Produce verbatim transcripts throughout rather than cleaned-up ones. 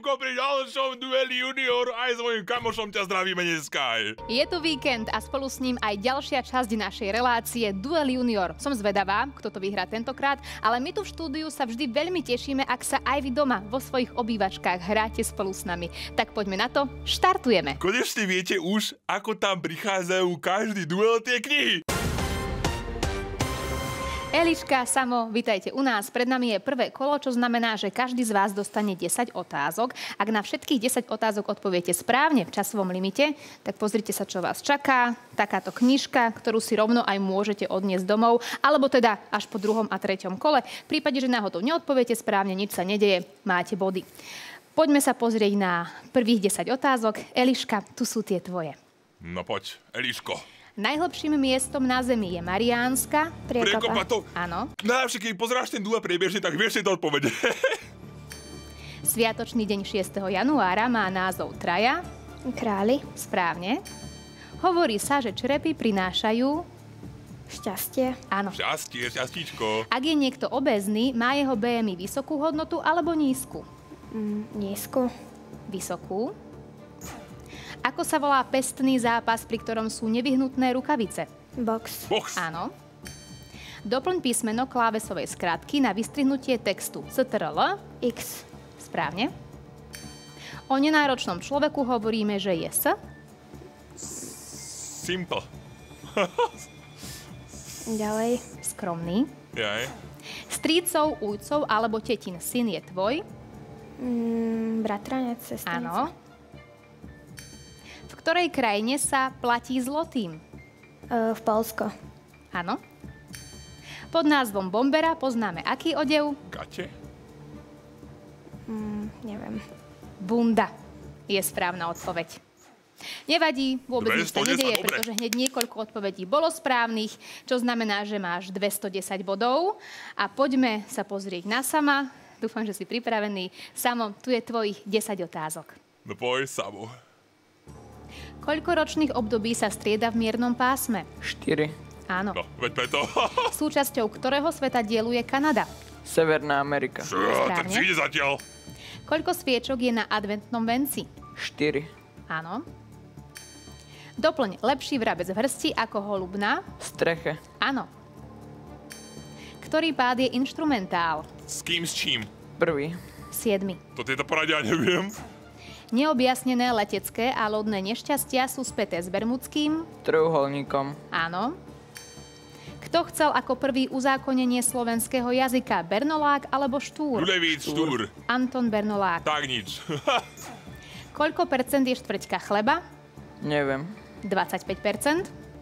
Eliško, pri ďalšom dueli junior aj s mojim kamošom ťa zdravíme dneska. Je tu víkend a spolu s ním aj ďalšia časť našej relácie Duel junior. Som zvedavá, kto to vyhrá tentokrát, ale my tu v štúdiu sa vždy veľmi tešíme, ak sa aj vy doma vo svojich obývačkách hráte spolu s nami. Tak poďme na to, štartujeme. Konečne viete už, ako tam prichádzajú každý duel tie knihy. Eliška, Samo, vitajte u nás. Pred nami je prvé kolo, čo znamená, že každý z vás dostane desať otázok. Ak na všetkých desať otázok odpoviete správne v časovom limite, tak pozrite sa, čo vás čaká. Takáto knižka, ktorú si rovno aj môžete odniesť domov, alebo teda až po druhom a treťom kole. V prípade, že náhodou neodpoviete správne, nič sa nedeje, máte body. Poďme sa pozrieť na prvých desať otázok. Eliška, tu sú tie tvoje. No poď, Eliško. Najhlbším miestom na Zemi je Mariánska Priekopa. Priekopa to? Áno. Najlepšie, keď pozeráš ten duel priebežne, tak vieš si to odpovede. Sviatočný deň šiesteho januára má názov Traja. Králi. Správne. Hovorí sa, že črepy prinášajú... Šťastie. Áno. Šťastie, šťastíčko. Ak je niekto obézny, má jeho bé em í vysokú hodnotu alebo nízku? Mm, nízku. Vysokú. Ako sa volá pestný zápas, pri ktorom sú nevyhnutné rukavice? Box. Box. Áno. Doplň písmeno klávesovej skratky na vystrihnutie textu es té er el. X. Správne. O nenáročnom človeku hovoríme, že je s... Simple. Ďalej. Skromný. Jaj. Strýcov, ujcov alebo tetin syn je tvoj? Mm, bratranec, sesternica. Áno. V ktorej krajine sa platí zlotým? Uh, v Poľsko. Áno. Pod názvom bombera poznáme aký odev? Gate? Mm, neviem. Bunda je správna odpoveď. Nevadí, vôbec nič sa nedeje, dobre. pretože hneď niekoľko odpovedí bolo správnych, čo znamená, že máš dvestodesať bodov. A poďme sa pozrieť na Sama. Dúfam, že si pripravený. Samo, tu je tvojich desať otázok. No poď, Samo. Koľko ročných období sa strieda v miernom pásme? štyri. Áno. No, veď preto. Súčasťou ktorého sveta dielu je Kanada? Severná Amerika. Tak si ide zatiaľ. Koľko sviečok je na adventnom venci? štyri. Áno. Doplň lepší vrabec v hrsti ako holub na... Streche. Áno. Ktorý pád je inštrumentál? S kým, s čím? Prvý. Siedmy. To tieto poradia neviem. Neobjasnené letecké a lodné nešťastia sú späté s bermudským? Trojuholníkom. Áno. Kto chcel ako prvý uzákonenie slovenského jazyka? Bernolák alebo Štúr? Ľulevíc, Štúr. Anton Bernolák. Tak nič. Koľko percent je štvrťka chleba? Neviem. dvadsaťpäť percent.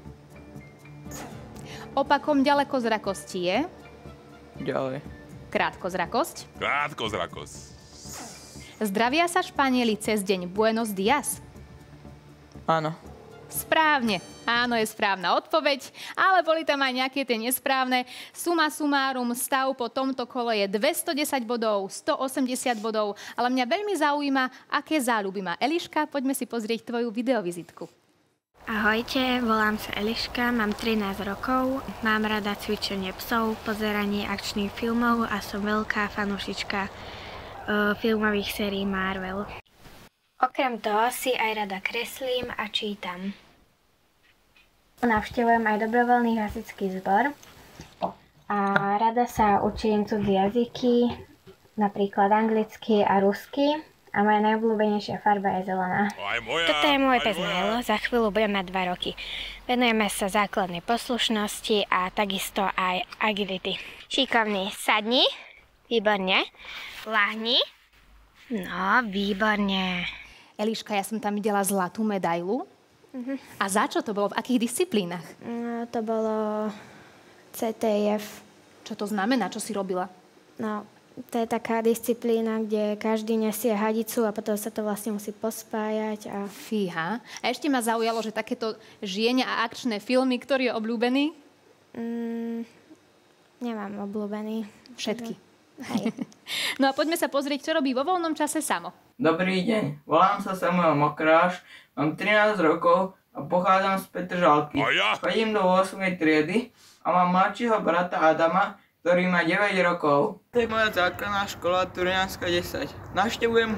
Opakom ďalekozrakosti je? Ďalej. Krátkozrakosť. Krátkozrakosť. Zdravia sa Španieli cez deň Buenos Dias? Áno. Správne. Áno, je správna odpoveď, ale boli tam aj nejaké tie nesprávne. Suma sumárum, stav po tomto kole je dvestodesať bodov, stoosemdesiat bodov, ale mňa veľmi zaujíma, aké záľuby má Eliška. Poďme si pozrieť tvoju videovizitku. Ahojte, volám sa Eliška, mám trinásť rokov, mám rada cvičenie psov, pozeranie akčných filmov a som veľká fanúšička uh, filmových sérií Marvel. Okrem toho si aj rada kreslím a čítam. Navštevujem aj dobrovoľný hasičský zbor a rada sa učím cudzie jazyky, napríklad anglicky a rusky. A moja najobľúbenejšia farba je zelená. Aj moja, Toto je môj aj pes moja. Milo, za chvíľu budem mať dva roky. Venujeme sa základnej poslušnosti a takisto aj agility. Šikovný, sadni, výborne, lahni, no výborne. Eliška, ja som tam videla zlatú medailu. Uh-huh. A za čo to bolo? V akých disciplínach? No, to bolo cé té ef. Čo to znamená? Čo si robila? No, to je taká disciplína, kde každý nesie hadicu a potom sa to vlastne musí pospájať. A... Fíha. A ešte ma zaujalo, že takéto žienia a akčné filmy, ktorý je obľúbený? Mm, nemám obľúbený. Všetky. Hej. No a poďme sa pozrieť, čo robí vo voľnom čase Samo. Dobrý deň, volám sa Samuel Mokráš, mám trinásť rokov a pochádzam z Petržalky. A ja? Chodím do ôsmej triedy a mám mladšieho brata Adama, ktorý má deväť rokov. To je moja základná škola Turianska desať. Navštevujem ho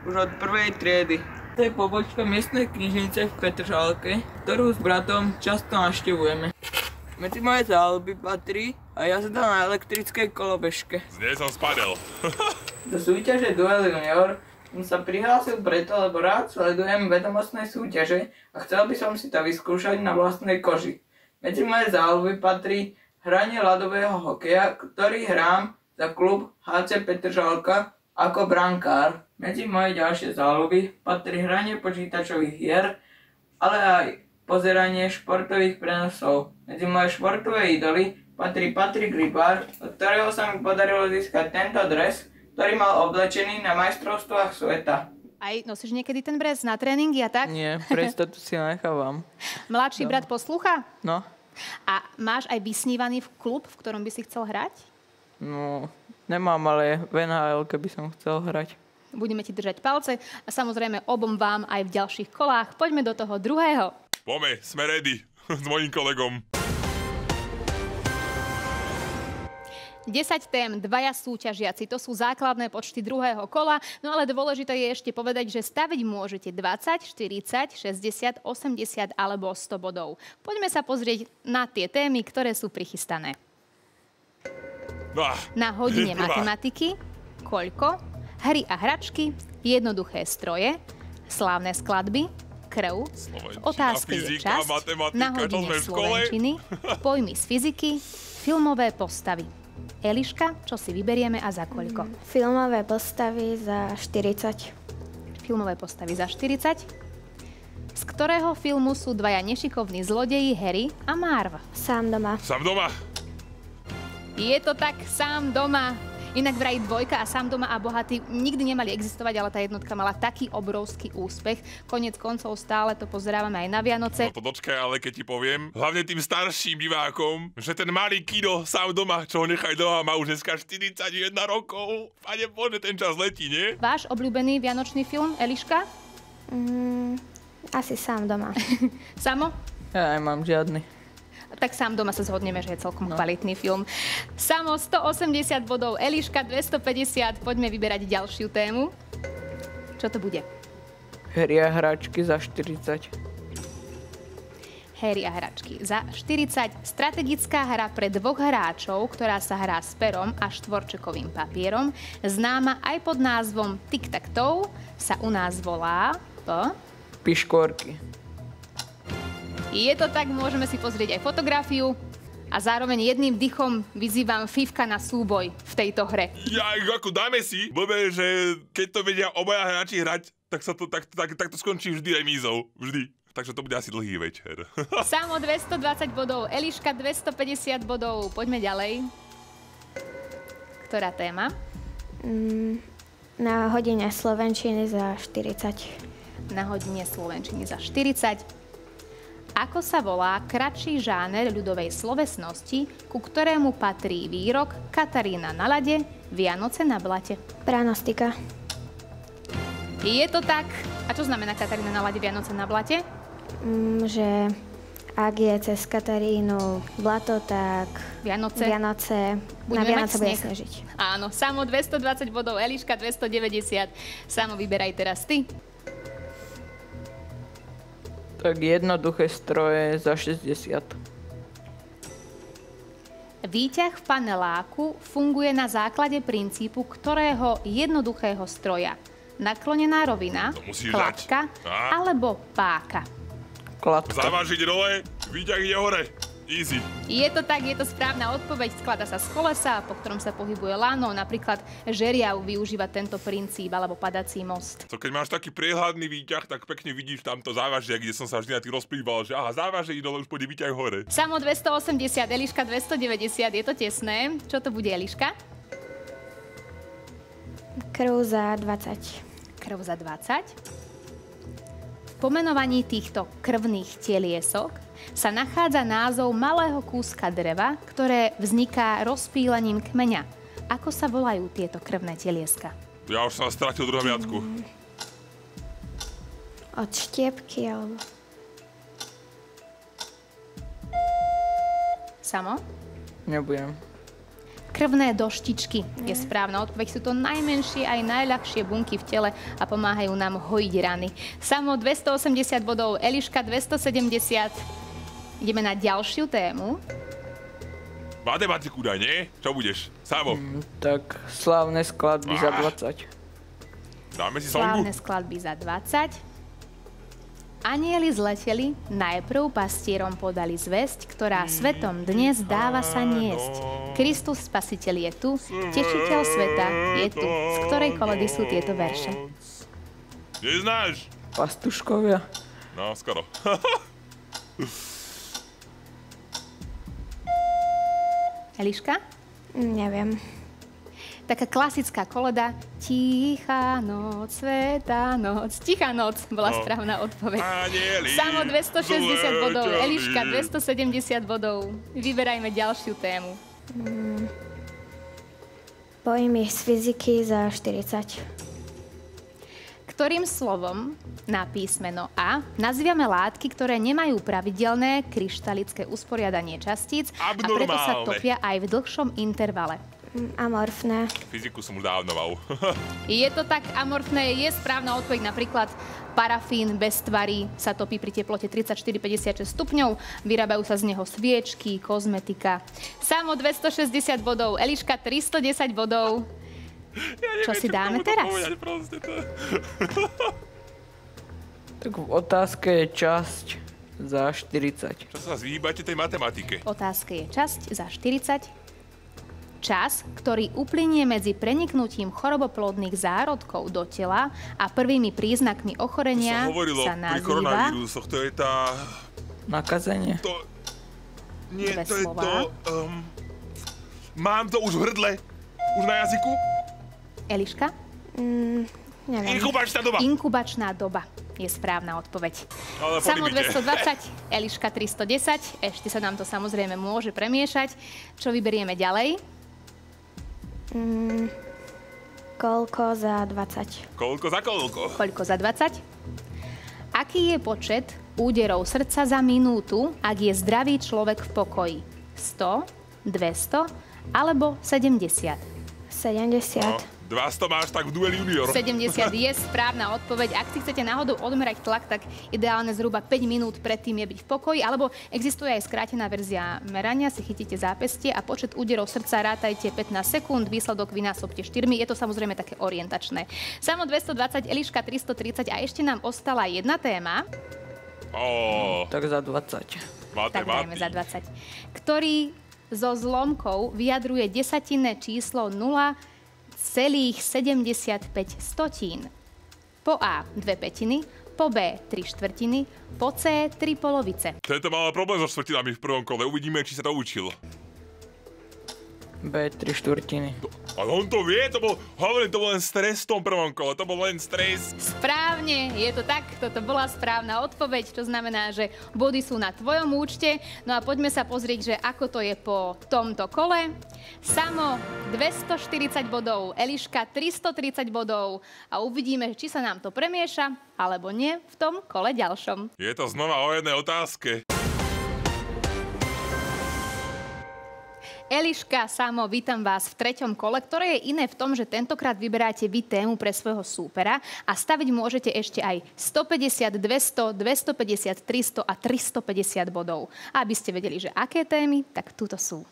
už od prvej triedy. To je pobočka miestnej knižnice v Petržalke, ktorú s bratom často navštevujeme. Medzi moje záľuby patrí a jazda na elektrickej kolobežke. Z nej som spadel. Do súťaže Duel Junior som sa prihlásil preto, lebo rád sledujem vedomostné súťaže a chcel by som si to vyskúšať na vlastnej koži. Medzi moje záľuby patrí hranie ľadového hokeja, ktorý hrám za klub há cé Petržalka ako brankár. Medzi moje ďalšie záľuby patrí hranie počítačových hier, ale aj pozeranie športových prenosov. Medzi moje športové idoly patrí Patrik Rybár, od ktorého sa mi podarilo získať tento dres, ktorý mal oblečený na majstrovstvách sveta. Aj nosíš niekedy ten dres na tréningy a tak? Nie, pre istotu si ho nechávam. Mladší brat poslúcha? No. A máš aj vysnívaný klub, v ktorom by si chcel hrať? No, nemám, ale v en há elke by som chcel hrať. Budeme ti držať palce a samozrejme obom vám aj v ďalších kolách. Poďme do toho druhého. Poďme, sme ready s mojím kolegom. desať tém, dvaja súťažiaci, to sú základné počty druhého kola, no ale dôležité je ešte povedať, že staviť môžete dvadsať, štyridsať, šesťdesiat, osemdesiat alebo sto bodov. Poďme sa pozrieť na tie témy, ktoré sú prichystané. No, Na hodine prvá. matematiky, koľko, hry a hračky, jednoduché stroje, slávne skladby, krv, Slovenčina, otázky je fyzika, časť, matematika, na to hodine sme v škole. slovenčiny, pojmy z fyziky, filmové postavy. Eliška, čo si vyberieme a za koľko? Filmové postavy za štyridsať. Filmové postavy za štyridsať. Z ktorého filmu sú dvaja nešikovní zlodeji Harry a Marv? Sám doma. Sám doma. Je to tak, Sám doma. Inak vraj dvojka a Sám doma a bohatý nikdy nemali existovať, ale tá jednotka mala taký obrovský úspech. Koniec koncov stále to pozerávame aj na Vianoce. No to dočkaj, ale keď ti poviem, hlavne tým starším divákom, že ten malý kino Sám doma, čo ho nechaj doma, má už dneska štyridsaťjeden rokov. Pane Bože, ten čas letí, nie? Váš obľúbený vianočný film, Eliška? Mm, asi Sám doma. Samo? Ja nemám žiadny. Tak Sám doma sa zhodneme, že je celkom no. kvalitný film. Samo stoosemdesiat bodov, Eliška dvestopäťdesiat. Poďme vyberať ďalšiu tému. Čo to bude? Hry a hračky za štyridsať. Hry a hračky za štyridsať. Strategická hra pre dvoch hráčov, ktorá sa hrá s perom a štvorčekovým papierom, známa aj pod názvom Tic-Tac-Toe, sa u nás volá... Po? Piškórky. Je to tak, môžeme si pozrieť aj fotografiu a zároveň jedným dychom vyzývam Fifka na súboj v tejto hre. Ja, ako dáme si, blbé, že keď to vedia obaja hráči hrať, tak, sa to, tak, tak, tak to skončí vždy remízou. Vždy. Takže to bude asi dlhý večer. Samo dvestodvadsať bodov, Eliška dvestopäťdesiat bodov. Poďme ďalej. Ktorá téma? Mm, na hodine slovenčiny za štyridsať. Na hodine slovenčiny za štyridsať. Ako sa volá kratší žáner ľudovej slovesnosti, ku ktorému patrí výrok Katarína na lade, Vianoce na blate? Pranostika. Je to tak. A čo znamená Katarína na lade, Vianoce na blate? Mm, že ak je cez Katarínu blato, tak Vianoce. Vianoce na Budeme Vianoce mať bude sneh. snežiť. Áno, Samo dvestodvadsať bodov, Eliška dvestodeväťdesiat. Samo vyberaj teraz ty. Tak jednoduché stroje za šesťdesiat. Výťah v paneláku funguje na základe princípu ktorého jednoduchého stroja? Naklonená rovina, To musíš kladka dať. Á. alebo páka? Kladka. Zavážiť dole, výťah ide hore. Easy. Je to tak, je to správna odpoveď. Skladá sa z kolesa, po ktorom sa pohybuje lano. Napríklad žeriav využíva tento princíp alebo padací most. To keď máš taký priehľadný výťah, tak pekne vidíš tamto závažie, kde som sa vždy na tých rozplýval, že aha, závažie ide dole, už pôjde výťah hore. Samo dvestoosemdesiat, Eliška dvestodeväťdesiat. Je to tesné. Čo to bude, Eliška? Krv za dvadsať. Krv za dvadsať. V pomenovaní týchto krvných teliesok sa nachádza názov malého kúska dreva, ktoré vzniká rozpílením kmeňa. Ako sa volajú tieto krvné telieska? Ja už som stratil druhú viacku. Od štiepky alebo... Samo? Nebudem. Krvné doštičky je správna odpoveď. Sú to najmenšie aj najľahšie bunky v tele a pomáhajú nám hojiť rany. Samo dvestoosemdesiat bodov, Eliška dvestosedemdesiat. Ideme na ďalšiu tému. Matematiku daj, nie? Čo budeš? Samo. Mm, tak slávne skladby za dvadsať. Dáme si songu? Slávne skladby za dvadsať. Anieli zleteli, najprv pastierom podali zvesť, ktorá svetom dnes dáva sa niesť. Kristus Spasiteľ je tu, Tešiteľ sveta je tu. Z ktorej koledy sú tieto verše? Neznáš? Pastuškovia. No, skoro. Eliška? Neviem. Taká klasická koleda. Tichá noc, svätá noc. Tichá noc bola No. správna odpoveď. Anieli Samo dvestošesťdesiat bodov, zleteli. Eliška dvestosedemdesiat bodov. Vyberajme ďalšiu tému. Pojmy z fyziky za štyridsať. Ktorým slovom na písmeno A nazývame látky, ktoré nemajú pravidelné kryštalické usporiadanie častíc a preto sa Abnormálne. topia aj v dlhšom intervale. Mm, Amorfné. Fyziku som už dávno mal. Je to tak amorfné, je správna odpoveď, napríklad parafín bez tvary sa topí pri teplote tridsaťštyri päťdesiatšesť stupňov, vyrábajú sa z neho sviečky, kozmetika. Samo dvestošesťdesiat bodov, Eliška tristodesať bodov. Ja neviem, Čo si dáme k tomu to teraz? povedať, proste to. Tak v otázke je časť za štyridsať. Čo sa zvýbate tej matematike? Otázka je časť za štyridsať. Čas, ktorý uplynie medzi preniknutím choroboplodných zárodkov do tela a prvými príznakmi To ochorenia sa hovorilo sa pri nazýva... koronavírusoch, to je tá... Nakazenie. To... Nie, Dve to je slová. to... Um... Mám to už v hrdle. Už na jazyku? Eliška? Mm, neviem. Inkubačná doba. Inkubačná doba je správna odpoveď. Ale po Samo limite. dvestodvadsať, Eliška tristodesať. Ešte sa nám to samozrejme môže premiešať. Čo vyberieme ďalej? Mm, koľko za dvadsať? Koľko za koľko? Koľko za dvadsať? Aký je počet úderov srdca za minútu, ak je zdravý človek v pokoji? sto, dvesto alebo sedemdesiat? sedemdesiat. No, dvesto máš tak v dueli junior. sedemdesiat je správna odpoveď. Ak si chcete náhodou odmerať tlak, tak ideálne zhruba päť minút predtým je byť v pokoji, alebo existuje aj skrátená verzia merania, si chytíte zápestie a počet úderov srdca rátajte pätnásť sekúnd, výsledok vynásobte štyri. Je to samozrejme také orientačné. Samo dvestodvadsať, Eliška tristotridsať a ešte nám ostala jedna téma. Ó, Tak za dvadsať. Tak dajme za matematik. dvadsať. Ktorý zo zlomkov vyjadruje desatinné číslo nula celá sedemdesiatpäť stotín. Po A dve pätiny, po B tri štvrtiny, po C tri polovice. Tento mal problém so štvrtinami v prvom kole. Uvidíme, či sa to učil. B tri štvrtiny. Ale on to vie, to bol, hovorím, to bol len stres v tom prvom kole. To bol len stres. Správne, je to tak, toto bola správna odpoveď, čo znamená, že body sú na tvojom účte. No a poďme sa pozrieť, že ako to je po tomto kole. Samo dvestoštyridsať bodov, Eliška tristotridsať bodov a uvidíme, či sa nám to premieša, alebo nie v tom kole ďalšom. Je to znova o jednej otázke. Eliška, Samo, vítam vás v treťom kole, ktoré je iné v tom, že tentokrát vyberáte vy tému pre svojho súpera a staviť môžete ešte aj stopäťdesiat, dvesto, dvestopäťdesiat, tristo a tristopäťdesiat bodov. A aby ste vedeli, že aké témy, tak tuto sú.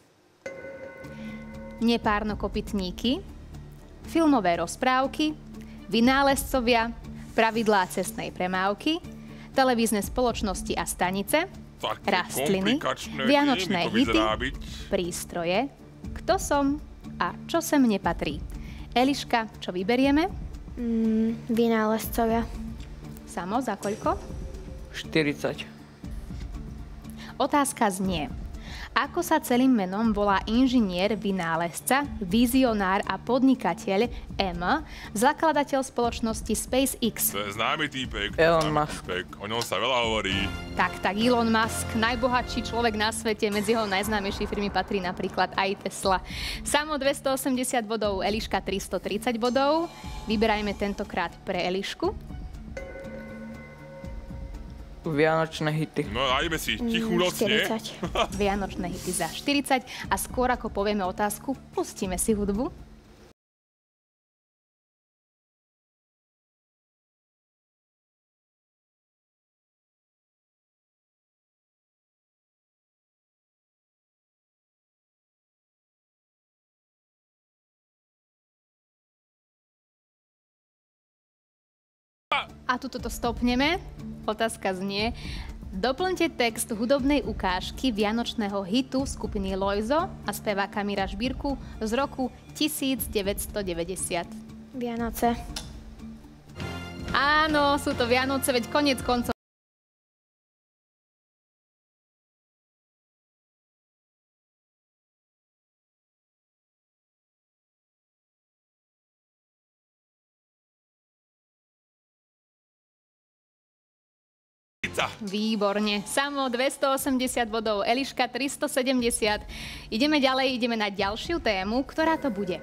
Nepárnokopytníky, filmové rozprávky, vynálezcovia, pravidlá cestnej premávky, televízne spoločnosti a stanice, Také rastliny, komplikačné vianočné témy to hity, vyzerá byť. prístroje, kto som a čo sem nepatrí. Eliška, čo vyberieme? Mm, vynálezcovia. Samo, za koľko? štyridsať. Otázka znie. Ako sa celým menom volá inžinier, vynálezca, vizionár a podnikateľ M, zakladateľ spoločnosti SpaceX? To je známy týpek. Elon známy Musk. týpek. O ňom sa veľa hovorí. Tak, tak, Elon Musk, najbohatší človek na svete, medzi jeho najznámejšie firmy patrí napríklad aj Tesla. Samo dvestoosemdesiat bodov, Eliška tristotridsať bodov. Vyberajme tentokrát pre Elišku. Vianočné hity. No dajme si tichú noc, nie? štyridsať. Vianočné hity za štyridsať. A skôr ako povieme otázku, pustíme si hudbu. A tuto to stopneme. Otázka znie. Doplňte text hudobnej ukážky vianočného hitu skupiny Lojzo a speváka Mira Žbírku z roku devätnásťstodeväťdesiat. Vianoce. Áno, sú to Vianoce, veď koniec koncov. Výborne. Samo dvestoosemdesiat bodov, Eliška tristosedemdesiat. Ideme ďalej, ideme na ďalšiu tému. Ktorá to bude?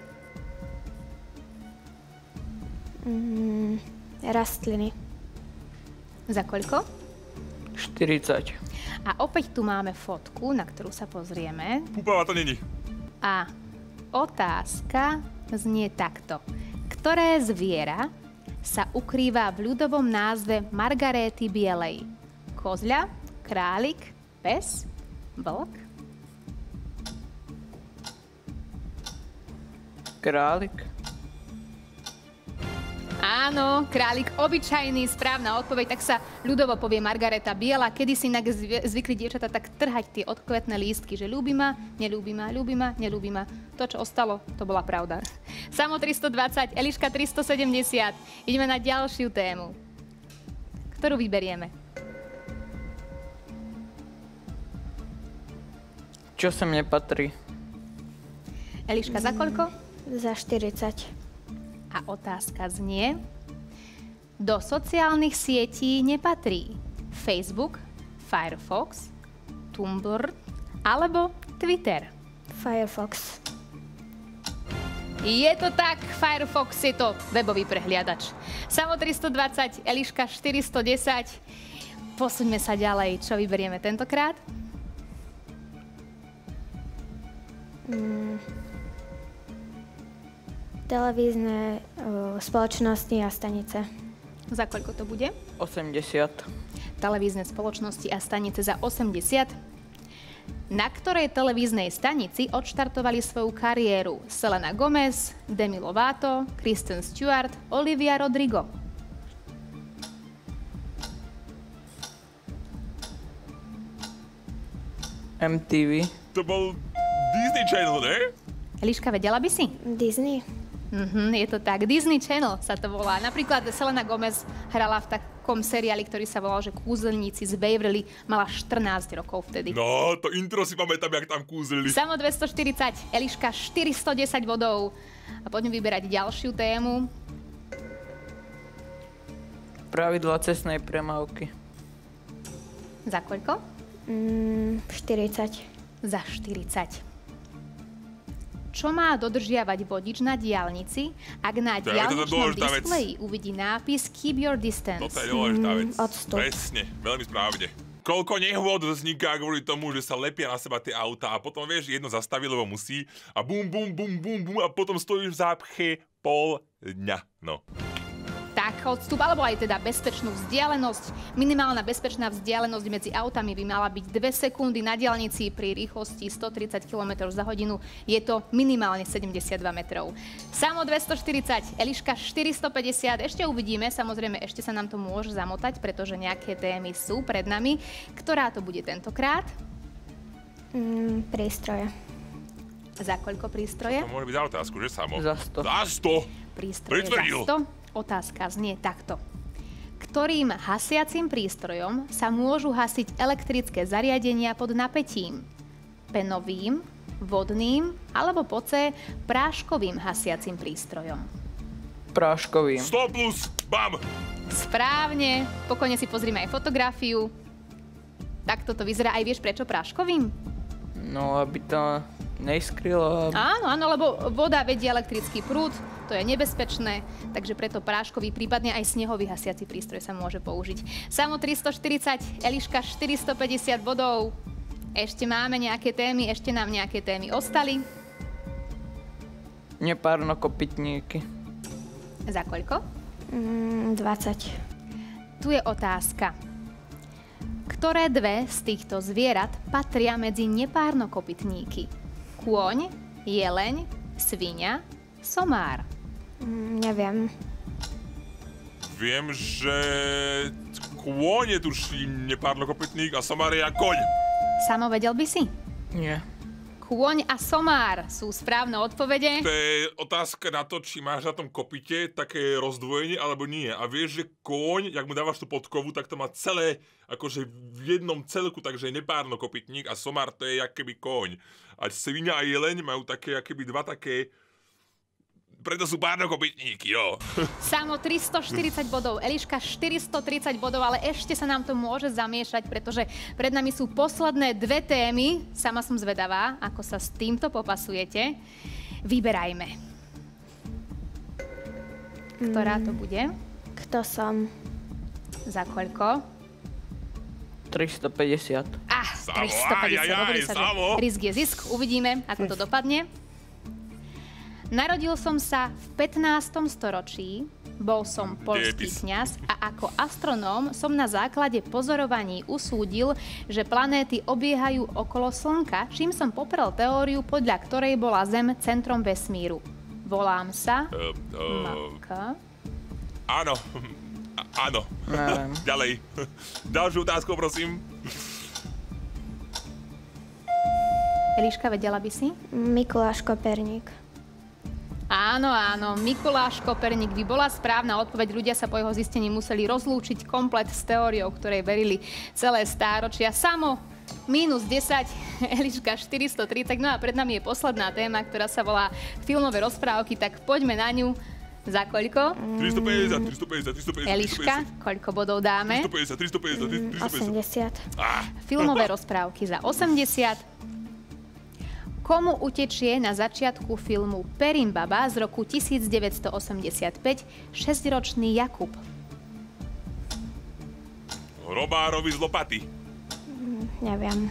Mm, rastliny. Za koľko? štyridsať. A opäť tu máme fotku, na ktorú sa pozrieme. Púpava to není. A otázka znie takto. Ktoré zviera sa ukrýva v ľudovom názve Margaréty Bielej? Kozľa, králik, pes, vlk? Králik. Áno, králik obyčajný, správna odpoveď, tak sa ľudovo povie Margareta Biela. Kedy si inak zvykli dievčatá tak trhať tie odkvetné lístky, že ľúbi ma, neľúbi ma, ľúbi ma, neľúbi ma. To, čo ostalo, to bola pravda. Samo tristodvadsať, Eliška tristosedemdesiat. Ideme na ďalšiu tému. Ktorú vyberieme? Čo sem nepatrí? Eliška, za koľko? Za štyridsať. A otázka znie. Do sociálnych sietí nepatrí Facebook, Firefox, Tumblr alebo Twitter. Firefox. Je to tak, Firefox je to webový prehliadač. Samo tristodvadsať, Eliška štyristodesať. Posuňme sa ďalej. Čo vyberieme tentokrát? Mm. Televízne uh, spoločnosti a stanice. Za koľko to bude? osemdesiat. Televízne spoločnosti a stanice za osemdesiat. Na ktorej televíznej stanici odštartovali svoju kariéru Selena Gomez, Demi Lovato, Kristen Stewart, Olivia Rodrigo? em té vé. To bol Disney Channel, ne? Eliška, vedela by si? Disney. Mhm, je to tak. Disney Channel sa to volá. Napríklad Selena Gomez hrala v takom seriáli, ktorý sa volal, že Kúzelníci z Beverly. Mala štrnásť rokov vtedy. No, to intro si pamätám, jak tam kúzeli. Samo dvestoštyridsať, Eliška štyristodesať bodov. A poďme vyberať ďalšiu tému. Pravidla cestnej premávky. Za koľko? Mm, štyridsať. Za štyridsať. Čo má dodržiavať vodič na diaľnici, ak na To je teda diaľničnom dôležitá vec. displeji uvidí nápis Keep your distance? Toto je dôležitá vec. odstup. Presne, veľmi správne. Koľko nehôd vzniká kvôli tomu, že sa lepia na seba tie autá a potom vieš, jedno zastaví, lebo musí a bum, bum, bum, bum, bum a potom stojíš v zápche pol dňa. No. Tak odstup, alebo aj teda bezpečnú vzdialenosť. Minimálna bezpečná vzdialenosť medzi autami by mala byť dve sekundy na diaľnici pri rýchlosti stotridsať kilometrov za hodinu. Je to minimálne sedemdesiatdva metrov. Samo dvestoštyridsať, Eliška štyristopäťdesiat. Ešte uvidíme, samozrejme ešte sa nám to môže zamotať, pretože nejaké témy sú pred nami. Ktorá to bude tentokrát? Mm, prístroje. Za koľko prístroje? To môže byť za otázku, že Samo? Za sto. Za sto! Prístroje Pritvrdil. za sto. Otázka znie takto. Ktorým hasiacím prístrojom sa môžu hasiť elektrické zariadenia pod napätím? Penovým, vodným alebo po C práškovým hasiacím prístrojom? Práškovým. sto plus, bam! Správne. Pokojne si pozrime aj fotografiu. Takto to vyzerá. Aj vieš prečo práškovým? No, aby to neiskrylo. Áno, áno, lebo voda vedie elektrický prúd, to je nebezpečné, takže preto práškový, prípadne aj snehový hasiaci prístroj sa môže použiť. Samo tristoštyridsať, Eliška štyristopäťdesiat bodov. Ešte máme nejaké témy, ešte nám nejaké témy ostali. Nepárnokopytníky. Za koľko? Mm, dvadsať. Tu je otázka. Ktoré dve z týchto zvierat patria medzi nepárnokopytníky? Kôň, jeleň, sviňa, somár. Mm, neviem. Viem, že kôň je tuším nepárnokopytník a somár je jak koň. Samo, vedel by si? Nie. Kôň a somár sú správne odpovede. To je otázka na to, či máš na tom kopite také rozdvojenie, alebo nie. A vieš, že kôň, jak mu dávaš tú podkovu, tak to má celé, akože v jednom celku, takže je nepárnokopytník a somár to je jak keby kôň. A sviňa a jeleň majú také, akoby dva také, preto sú párnokopytníky, jo. Samo tristoštyridsať bodov, Eliška štyristotridsať bodov, ale ešte sa nám to môže zamiešať, pretože pred nami sú posledné dve témy. Sama som zvedavá, ako sa s týmto popasujete. Vyberajme. Ktorá to bude? Kto som? Za koľko? tristopäťdesiat. Ah, Samo, tristopäťdesiat. aj, aj, Hovorí aj, sa, Samo. že risk je zisk. Uvidíme, ako to dopadne. Narodil som sa v pätnástom storočí, bol som poľský Dejepis. kňaz a ako astronóm som na základe pozorovaní usúdil, že planéty obiehajú okolo Slnka, čím som poprel teóriu, podľa ktorej bola Zem centrom vesmíru. Volám sa Uh, uh, Mapka. áno. A- áno. Neviem. Ďalej. Ďalšiu otázku, prosím. Eliška, vedela by si? Mikuláš Koperník. Áno, áno, Mikuláš Koperník by bola správna odpoveď. Ľudia sa po jeho zistení museli rozlúčiť komplet s teóriou, ktorej verili celé stáročia. Samo mínus desať, Eliška štyristotridsať. No a pred nami je posledná téma, ktorá sa volá filmové rozprávky, tak poďme na ňu. Za koľko? tristopäťdesiat, tristopäťdesiat, tristopäťdesiat. Eliška, koľko bodov dáme? tristopäťdesiat, tristopäťdesiat, tristopäťdesiat. osemdesiat. Ah, Filmové rozprávky za osemdesiat. Komu utečie na začiatku filmu Perimbaba z roku devätnásťstoosemdesiatpäť šesťročný Jakub? Robárovi z lopaty. Neviem.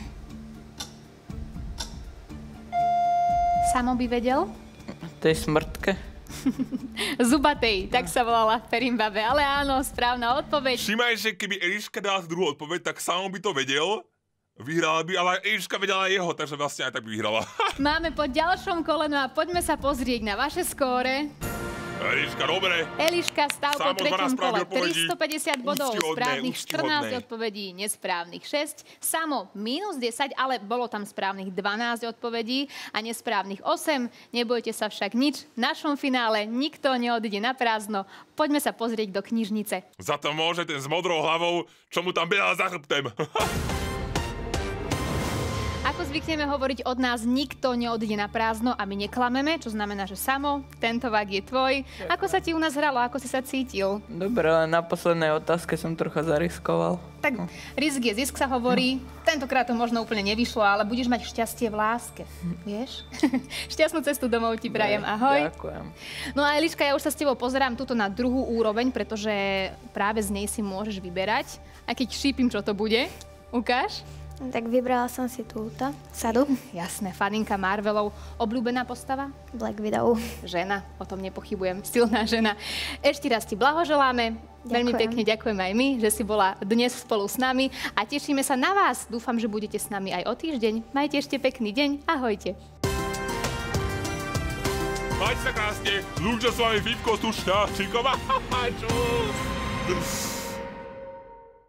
Samo by vedel? Tej smrtke. Zubatej, tak sa volala v Perimbabe. Ale áno, správna odpoveď. Všimaj, že keby Eliška dala druhú odpoveď, tak sám by to vedel. Vyhrala by, ale Eliška vedela jeho, takže vlastne aj tak by vyhrala. Máme po ďalšom kole, no a poďme sa pozrieť na vaše skóre. Eliška, dobre. Eliška stav po Samo treťom dvanásť kole. správnych odpovedí. tristopäťdesiat bodov, Úctyhodné, správnych štrnásť úctyhodné. odpovedí, nesprávnych šesť. Samo mínus desať, ale bolo tam správnych dvanásť odpovedí a nesprávnych osem. Nebojte sa však nič. V našom finále nikto neodíde na prázdno. Poďme sa pozrieť do knižnice. Za to môže ten s modrou hlavou, čo mu tam behal za chrbtem. Ako zvykneme hovoriť, od nás nikto neodíde na prázdno a my neklameme, čo znamená, že Samo, tento vák je tvoj. Ako sa ti u nás hralo, ako si sa cítil? Dobre, ale na poslednej otázke som trocha zariskoval. Tak risk je zisk sa hovorí. Tentokrát to možno úplne nevyšlo, ale budeš mať šťastie v láske. Vieš? Šťastnú cestu domov ti prajem. Ahoj. Ďakujem. No a Eliška, ja už sa s tebou pozerám tuto na druhú úroveň, pretože práve z nej si môžeš vyberať. A keď šípim, čo to bude, ukáž. Tak vybrala som si túto sadu. Jasné, faninka Marvelov. Obľúbená postava? Black Widow. Žena, o tom nepochybujem. Silná žena. Ešte raz ti blahoželáme. Ďakujem. Veľmi pekne ďakujem aj my, že si bola dnes spolu s nami a tešíme sa na vás. Dúfam, že budete s nami aj o týždeň. Majte ešte pekný deň. Ahojte. Majte sa krásne. Lúčia s vami Fipko, Stušná, Čiková. Čus.